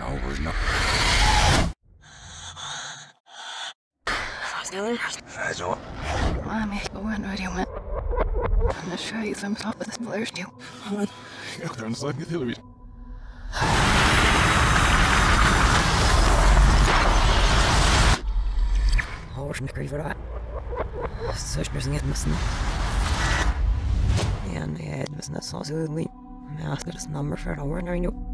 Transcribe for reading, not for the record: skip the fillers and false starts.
Over no. Also. Mami, going where you went. I'm gonna show you some stuff with this player's new. Jag kan inte säga till dig. Hård for det. Sørste som heter Messen. En er Messen så så vi. Men jeg skal det nummer for det over når